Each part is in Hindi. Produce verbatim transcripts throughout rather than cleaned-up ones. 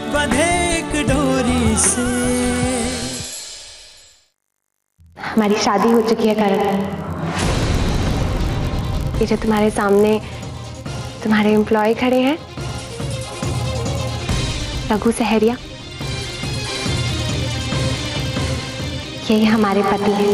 बंधे एक डोरी से। हमारी शादी हो चुकी है करण। ये जो तुम्हारे सामने तुम्हारे एम्प्लॉय खड़े हैं, रघु सहरिया, यही हमारे पति हैं।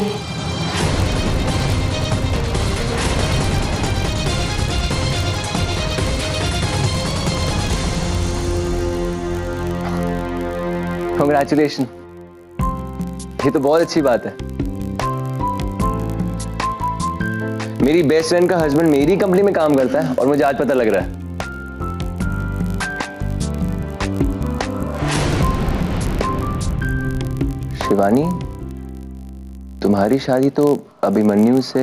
कांग्रेचुलेशन, ये तो बहुत अच्छी बात है। मेरी बेस्ट फ्रेंड का हस्बैंड मेरी कंपनी में काम करता है और मुझे आज पता लग रहा है। शिवानी, तुम्हारी शादी तो अभिमन्यु से।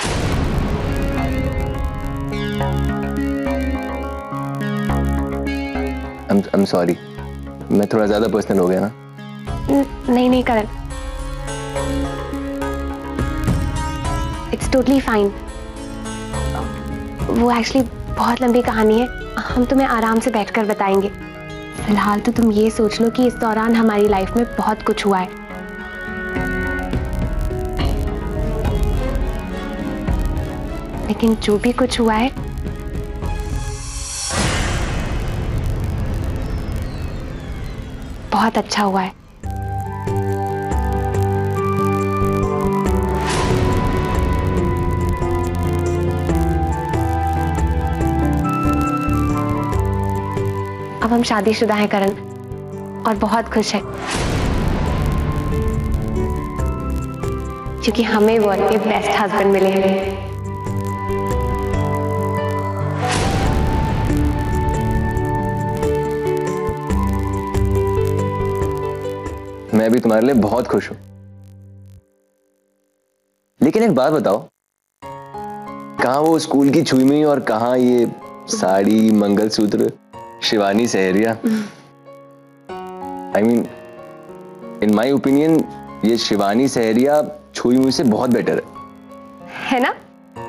I'm, I'm sorry, मैं थोड़ा ज्यादा पर्सनल हो गया ना। नहीं नहीं करण, इट्स टोटली फाइन। वो एक्चुअली बहुत लंबी कहानी है, हम तुम्हें आराम से बैठकर बताएंगे। फिलहाल तो तुम ये सोच लो कि इस दौरान हमारी लाइफ में बहुत कुछ हुआ है। लेकिन जो भी कुछ हुआ है बहुत अच्छा हुआ है। अब हम शादीशुदा हैं करण, और बहुत खुश हैं क्योंकि हमें वो अपने बेस्ट हस्बैंड मिले हैं। मैं भी तुम्हारे लिए बहुत खुश हूं। लेकिन एक बात बताओ, कहां वो स्कूल की छुईमुई और कहां ये sari, mangalsutra, Shivani Saharia? I mean, in my opinion ये शिवानी सहरिया छुईमुई से बहुत बेटर है। है ना?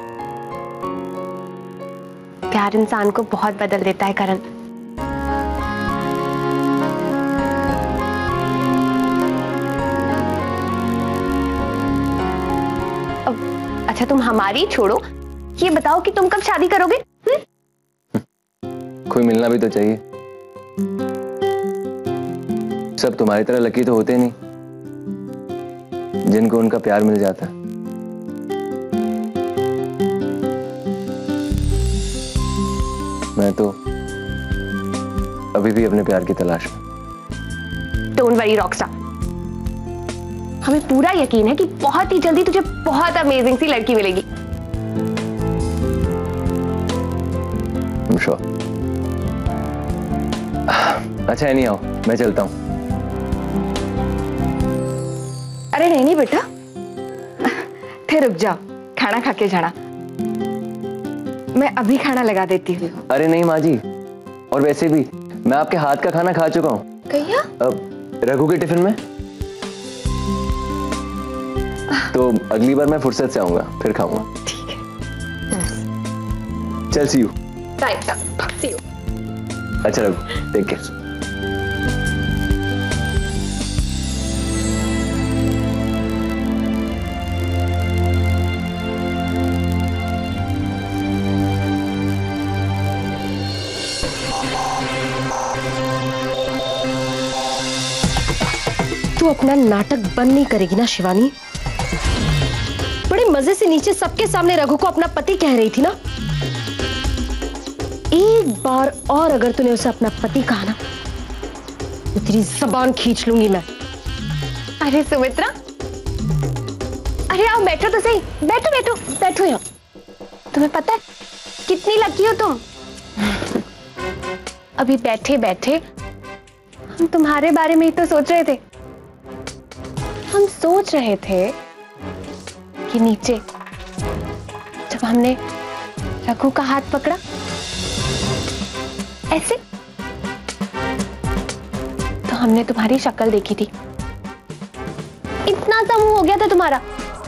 प्यार इंसान को बहुत बदल देता है करण। अच्छा तुम हमारी छोड़ो, ये बताओ कि तुम कब शादी करोगे? हुँ? कोई मिलना भी तो चाहिए। सब तुम्हारी तरह लकी तो होते नहीं जिनको उनका प्यार मिल जाता है। मैं तो अभी भी अपने प्यार की तलाश में। डोंट वरी रॉकस्टार, हमें पूरा यकीन है कि बहुत ही जल्दी तुझे बहुत अमेजिंग सी लड़की मिलेगी। I'm sure. अच्छा है, नहीं आओ, मैं चलता हूं। अरे नहीं नहीं बेटा, फिर रुक जाओ, खाना खा के जाना। मैं अभी खाना लगा देती हूँ। अरे नहीं माँ जी, और वैसे भी मैं आपके हाथ का खाना खा चुका हूँ। कहिया? अब रघु के टिफिन में। तो अगली बार मैं फुर्सत से आऊंगा, फिर खाऊंगा। ठीक है, चल see you. Bye, see you. अच्छा रघु, टेक केयर। तू अपना नाटक बंद नहीं करेगी ना शिवानी? बड़े मजे से नीचे सबके सामने रघु को अपना पति कह रही थी ना। एक बार और अगर तूने उसे अपना पति कहा ना तो तेरी जबान खींच लूंगी मैं। अरे सुमित्रा, अरे आओ बैठो तो सही, बैठो बैठो बैठो यहाँ। तुम्हें पता है कितनी लकी हो तुम। अभी बैठे बैठे हम तुम्हारे बारे में ही तो सोच रहे थे। हम सोच रहे थे कि नीचे जब हमने रघु का हाथ पकड़ा ऐसे, तो हमने तुम्हारी शक्ल देखी थी। इतना सा मुंह हो गया था तुम्हारा,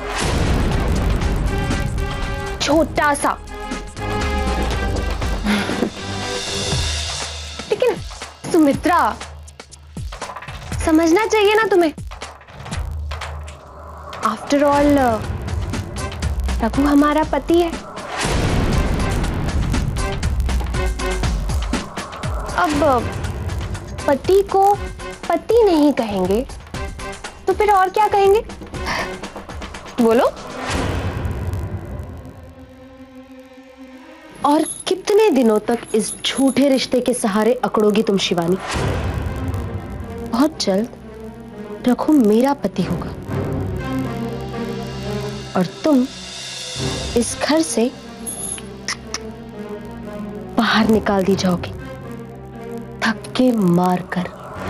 छोटा सा। लेकिन सुमित्रा, समझना चाहिए ना तुम्हें। आफ्टर ऑल रघु हमारा पति है। अब पति को पति नहीं कहेंगे तो फिर और क्या कहेंगे? बोलो। और कितने दिनों तक इस झूठे रिश्ते के सहारे अकड़ोगी तुम शिवानी? बहुत जल्द रघु मेरा पति होगा और तुम इस घर से बाहर निकाल दी जाओगी धक्के मारकर।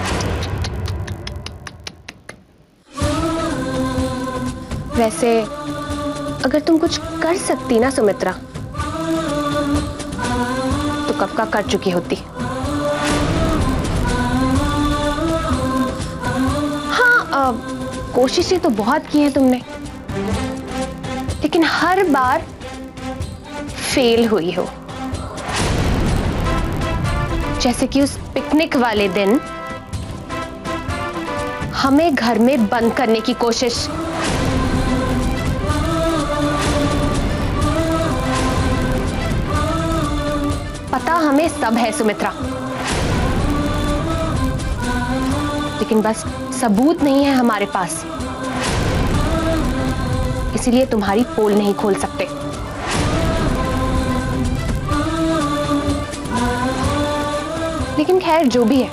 वैसे अगर तुम कुछ कर सकती ना सुमित्रा तो कब का कर चुकी होती। हाँ, अब कोशिशें तो बहुत की हैं तुमने, लेकिन हर बार फेल हुई हो। जैसे कि उस पिकनिक वाले दिन हमें घर में बंद करने की कोशिश। पता हमें सब है सुमित्रा, लेकिन बस सबूत नहीं है हमारे पास, इसीलिए तुम्हारी पोल नहीं खोल सकते। लेकिन खैर जो भी है,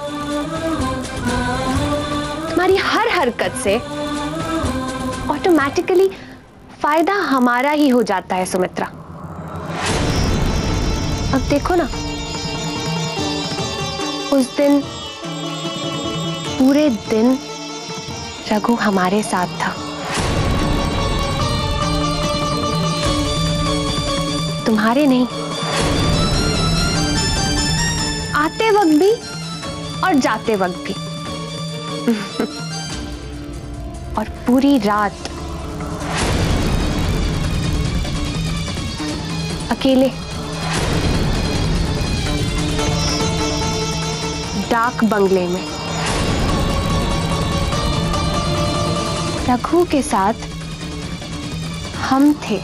तुम्हारी हर हरकत से ऑटोमेटिकली फायदा हमारा ही हो जाता है सुमित्रा। अब देखो ना, उस दिन पूरे दिन रघु हमारे साथ था, तुम्हारे नहीं। आते वक्त भी और जाते वक्त भी और पूरी रात अकेले डाक बंगले में रघु के साथ हम थे,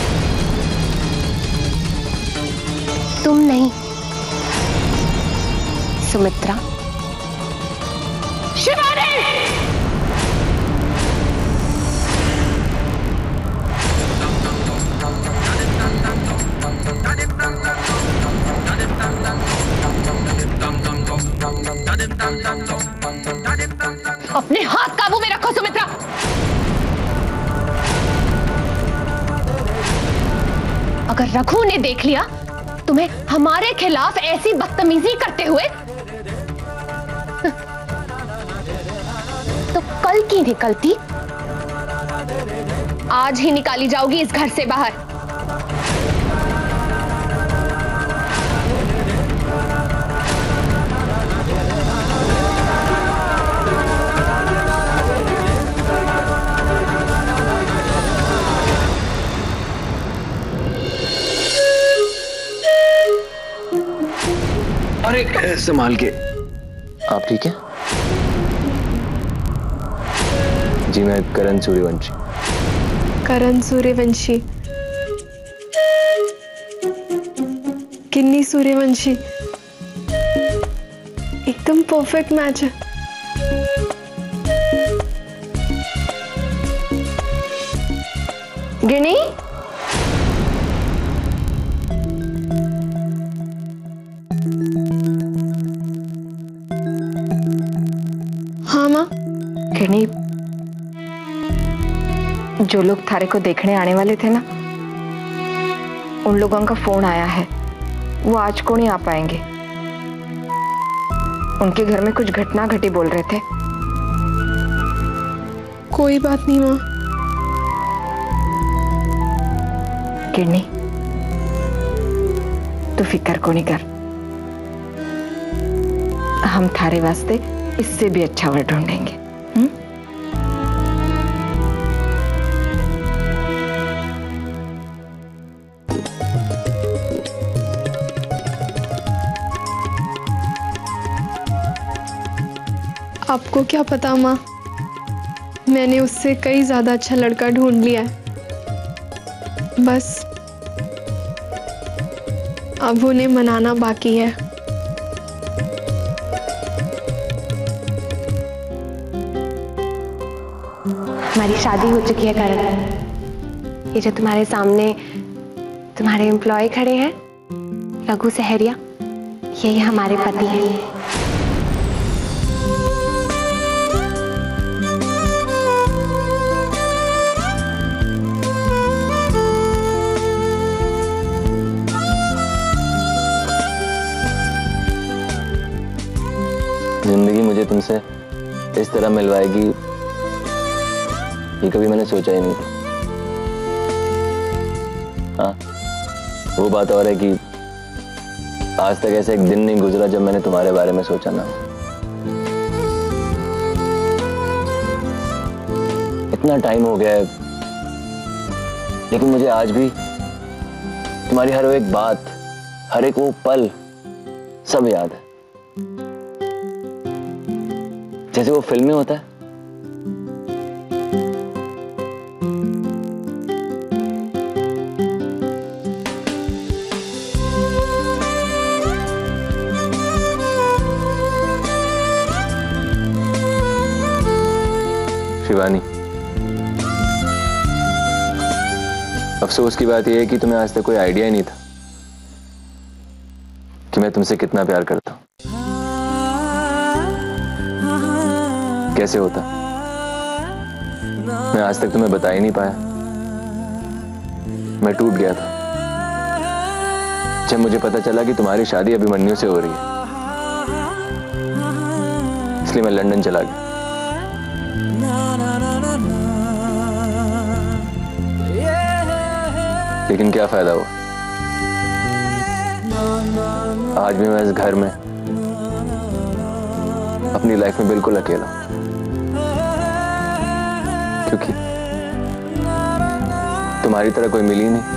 तुम नहीं सुमित्रा। शिवानी! अपने हाथ काबू में रखो सुमित्रा। अगर रघु ने देख लिया तुम्हें हमारे खिलाफ ऐसी बदतमीजी करते हुए तो कल की निकलती आज ही निकाली जाओगी इस घर से बाहर। अरे संभाल के। आप ठीक है? जी मैं करण सूर्यवंशी। करण सूर्यवंशी, किन्नी सूर्यवंशी, एकदम परफेक्ट मैच है। गिनी, हाँ माँ। गिनी, जो लोग थारे को देखने आने वाले थे ना, उन लोगों का फोन आया है। वो आज को नहीं आ पाएंगे। उनके घर में कुछ घटना घटी बोल रहे थे। कोई बात नहीं माँ। किरनी, तू फिक्र को नहीं कर। हम थारे वास्ते इससे भी अच्छा वर ढूंढेंगे। हुँ? आपको क्या पता माँ, मैंने उससे कई ज्यादा अच्छा लड़का ढूंढ लिया है। बस अब उन्हें मनाना बाकी है। हमारी शादी हो चुकी है करण। ये जो तुम्हारे सामने तुम्हारे एम्प्लॉय खड़े हैं रघु सहरिया, यही हमारे पति हैं। जिंदगी मुझे तुमसे इस तरह मिलवाएगी ये कभी मैंने सोचा ही नहीं था। हाँ, वो बात और है कि आज तक ऐसा एक दिन नहीं गुजरा जब मैंने तुम्हारे बारे में सोचा ना। इतना टाइम हो गया है, लेकिन मुझे आज भी तुम्हारी हर एक बात, हर एक वो पल सब याद है, जैसे वो फिल्म में होता है। शिवानी, अफसोस की बात यह है कि तुम्हें आज तक कोई आइडिया ही नहीं था कि मैं तुमसे कितना प्यार करता हूं। कैसे होता मैं आज तक तुम्हें बता ही नहीं पाया। मैं टूट गया था जब मुझे पता चला कि तुम्हारी शादी अभिमन्यु से हो रही है, इसलिए मैं लंदन चला गया। लेकिन क्या फायदा हुआ, आज भी मैं इस घर में अपनी लाइफ में बिल्कुल अकेला हूं, क्योंकि तुम्हारी तरह कोई मिली नहीं।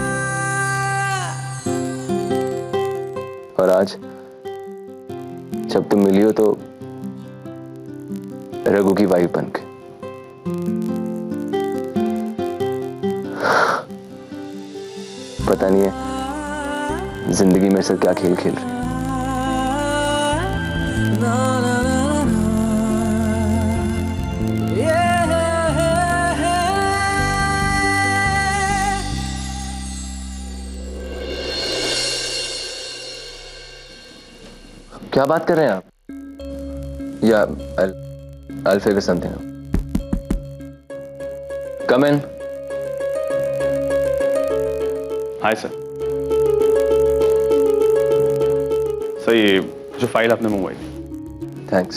और आज जब तुम मिली हो तो रघु की वाइफ बन के। पता नहीं है जिंदगी मेरे साथ क्या खेल खेल रही है। क्या बात कर रहे हैं आप? या I'll, I'll figure something out. Come in. Hi sir. Sir ये जो फाइल आपने मंगवाई थी। थैंक्स।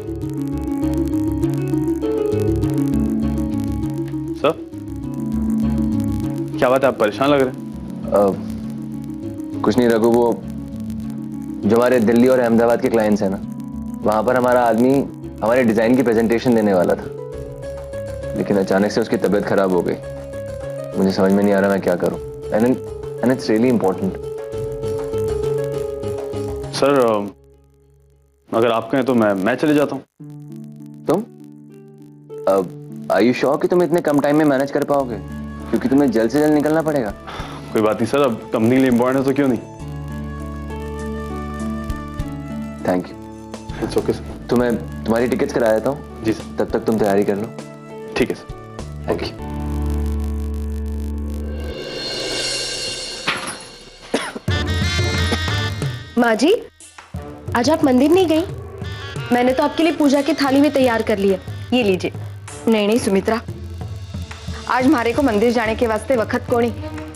सर क्या बात है, आप परेशान लग रहे हैं? uh, कुछ नहीं रघु, वो जो हमारे दिल्ली और अहमदाबाद के क्लाइंट्स हैं ना, वहां पर हमारा आदमी हमारे डिजाइन की प्रेजेंटेशन देने वाला था, लेकिन अचानक से उसकी तबीयत खराब हो गई। मुझे समझ में नहीं आ रहा मैं क्या करूं। And and it's really important. Sir अगर आप कहें तो मैं मैं चले जाता हूं। तुम आर यू श्योर कि तुम इतने कम टाइम में मैनेज कर पाओगे? क्योंकि तुम्हें जल्द से जल्द निकलना पड़ेगा। कोई बात नहीं सर, अब कंपनी के लिए इंपॉर्टेंट है तो क्यों नहीं। Thank you. It's okay sir. तो मैं तुम्हारी टिकट्स करा देता हूँ। जी सर। तब तक तुम तैयारी कर लो। ठीक है सर। Thank you. माँ जी, आज आप मंदिर नहीं गई? मैंने तो आपके लिए पूजा की थाली में तैयार कर ली है, ये लीजिए। नहीं नहीं सुमित्रा, आज मारे को मंदिर जाने के वास्ते वक्त कोनी।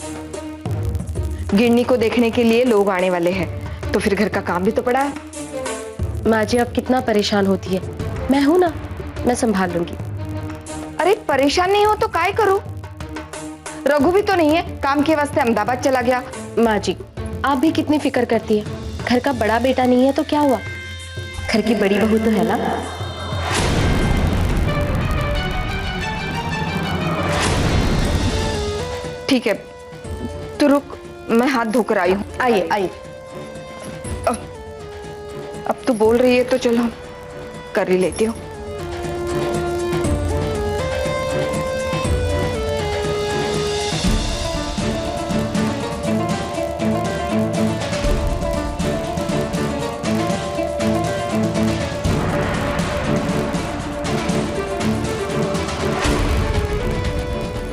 गिरनी को देखने के लिए लोग आने वाले हैं, तो फिर घर का काम भी तो पड़ा है। माँ जी आप कितना परेशान होती है, मैं हूं ना, मैं संभाल लूंगी। अरे परेशान नहीं हो तो काय करूं? रघु भी तो नहीं है, काम के वास्ते अहमदाबाद चला गया। माँ जी आप भी कितनी फिक्र करती है, घर का बड़ा बेटा नहीं है तो क्या हुआ, घर की बड़ी बहू तो है ना। ठीक है तू रुक, मैं हाथ धोकर आई हूँ। आइए आइए। अब तू बोल रही है तो चलो कर ही लेती हूँ।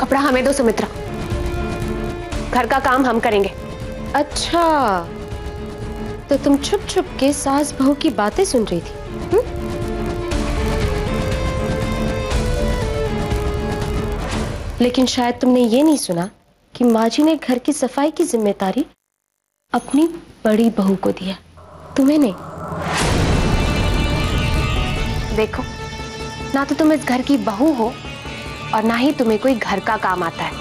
कपड़ा हमें दो सुमित्रा, घर का काम हम करेंगे। अच्छा, तो तुम छुप छुप के सास बहू की बातें सुन रही थी? हुँ? लेकिन शायद तुमने ये नहीं सुना कि माँ जी ने घर की सफाई की जिम्मेदारी अपनी बड़ी बहू को दिया, तुम्हें नहीं। देखो, ना तो तुम इस घर की बहू हो और ना ही तुम्हें कोई घर का काम आता है।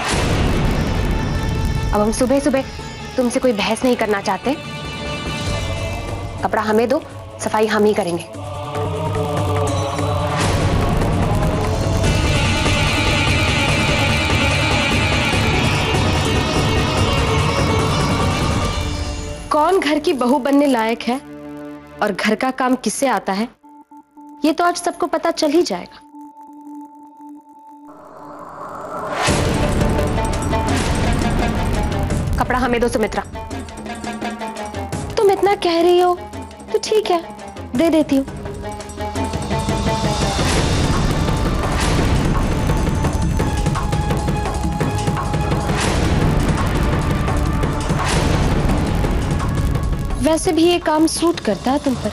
अब हम सुबह सुबह तुमसे कोई बहस नहीं करना चाहते। कपड़ा हमें दो, सफाई हम ही करेंगे। कौन घर की बहू बनने लायक है और घर का काम किससे आता है, ये तो आज सबको पता चल ही जाएगा। कपड़ा हमें दो सुमित्रा। तुम इतना कह रही हो तो ठीक है, दे देती हूँ। वैसे भी ये काम सूट करता है तुम पर।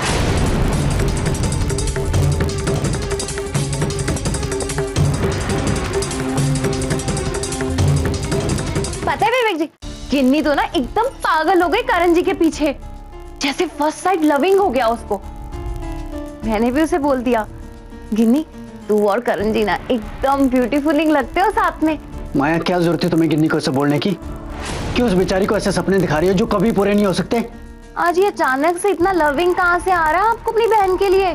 पता है विवेक जी, गिन्नी तो ना एकदम पागल हो गई करण जी के पीछे, जैसे फर्स्ट साइड लविंग हो गया उसको। मैंने भी उसे बोल दिया, गिन्नी तू और करण जी ना एकदम ब्यूटीफुलिंग लगते हो साथ में। माया, क्या जरूरत है तुम्हें गिन्नी को ऐसे बोलने की? क्यों उस बेचारी को ऐसे सपने दिखा रही हो जो कभी पूरे नहीं हो सकते? आज ये अचानक से इतना लविंग कहाँ से आ रहा है आपको अपनी बहन के लिए?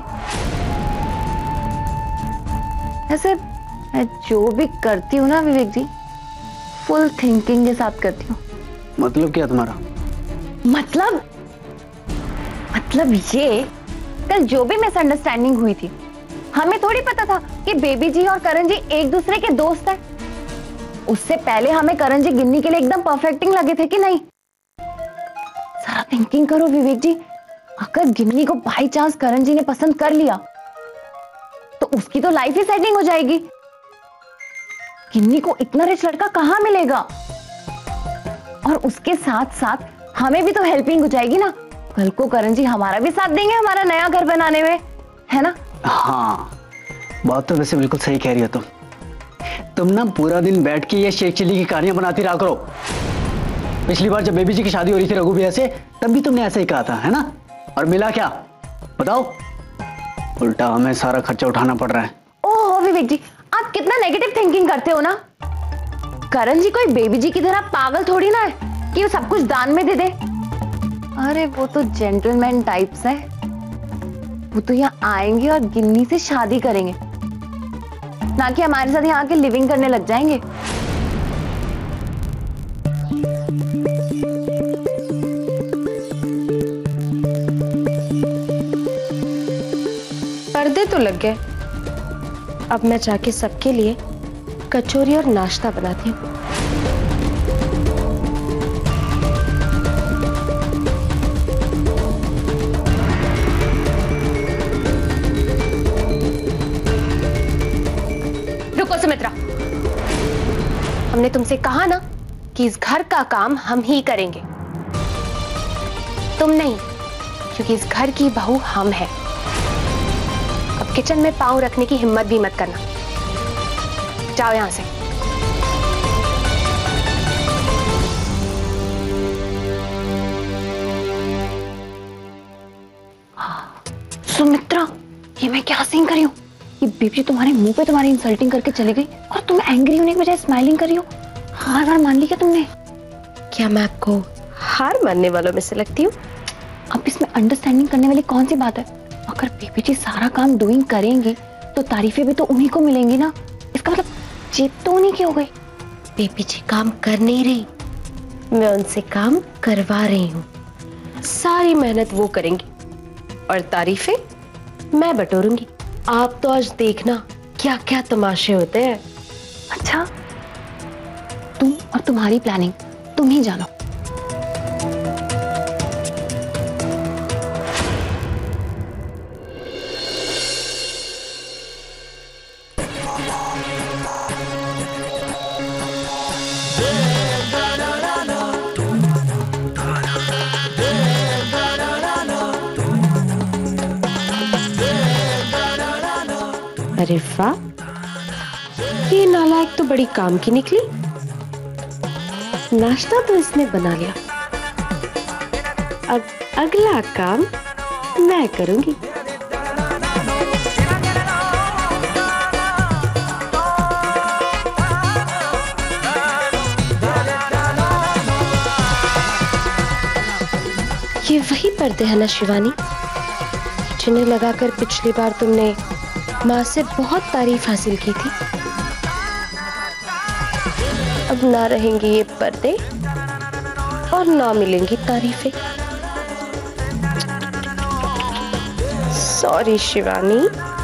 ऐसे मैं जो भी करती हूँ ना विवेक जी, फुल थिंकिंग के साथ करती हूँ। मतलब क्या तुम्हारा? मतलब मतलब ये, कल जो भी मिसअंडरस्टैंडिंग हुई थी, हमें थोड़ी पता था कि बेबी जी और करण जी एक दूसरे के दोस्त हैं। उससे पहले हमें करण जी गिन्नी के लिए एकदम परफेक्टिंग लगे थे कि नहीं? सारा थिंकिंग करो विवेक जी, अगर गिन्नी को बाई चांस करण जी ने पसंद कर लिया तो उसकी तो लाइफ ही सेटिंग हो जाएगी। गिन्नी को इतना रिच लड़का कहां मिलेगा? और उसके साथ साथ हमें भी तो हेल्पिंग हो जाएगी ना। कल को करण जी हमारा भी साथ देंगे हमारा नया घर बनाने में, है ना? हाँ, बात तो वैसे बिल्कुल सही कह रही हो तुम। तुम ना पूरा दिन बैठ के ये शेख चिल्ली की कहानियां बनाती रहा करो। पिछली बार जब बेबी जी की शादी हो रही थी रघु भैया से, तब भी तुमने ऐसा ही कहा था, है ना? और मिला क्या बताओ? उल्टा हमें सारा खर्चा उठाना पड़ रहा है। ओह विवेक जी, आप कितना नेगेटिव थिंकिंग करते हो ना। करण जी कोई बेबी जी की तरह पागल थोड़ी ना है कि वो सब कुछ दान में दे दे। अरे वो तो जेंटलमैन टाइप्स है। वो तो यहाँ आएंगे और गिन्नी से शादी करेंगे, ना कि हमारे साथ यहाँ आके लिविंग करने लग जाएंगे। पर्दे तो लग गए, अब मैं जाके सबके लिए कचौरी और नाश्ता बनाती हूँ। रुको सुमित्रा, हमने तुमसे कहा ना कि इस घर का काम हम ही करेंगे, तुम नहीं, क्योंकि इस घर की बहू हम हैं। अब किचन में पांव रखने की हिम्मत भी मत करना। जाओ यहां से। सुमित्रा, ये मैं क्या सीन कर रही हूँ? ये बेबी तुम्हारे मुंह पे तुम्हारी इंसल्टिंग करके चली गई और तुम एंग्री होने के बजाय स्माइलिंग कर रही हो। हार हार मान ली क्या तुमने? क्या मैं आपको हार मानने वालों में से लगती हूँ? अब इसमें अंडरस्टैंडिंग करने वाली कौन सी बात है? अगर बेबी जी सारा काम डूइंग करेंगी तो तारीफें भी तो उन्हीं को मिलेंगी ना। इसका मतलब जीत तो उन्हीं की हो गई। बेबी जी काम कर नहीं रही, मैं उनसे काम करवा रही हूँ। सारी मेहनत वो करेंगी और तारीफें मैं बटोरूंगी। आप तो आज देखना क्या क्या तमाशे होते हैं। अच्छा, तुम और तुम्हारी प्लानिंग तुम ही जानो। अरे वाह, ये नालायक तो बड़ी काम की निकली। नाश्ता तो इसने बना लिया, अब अगला काम मैं करूंगी। ये वही पर्दे हैं ना शिवानी, जिन्हें लगाकर पिछली बार तुमने माँ से बहुत तारीफ हासिल की थी। अब ना रहेंगे ये पर्दे और ना मिलेंगी तारीफें। सॉरी शिवानी।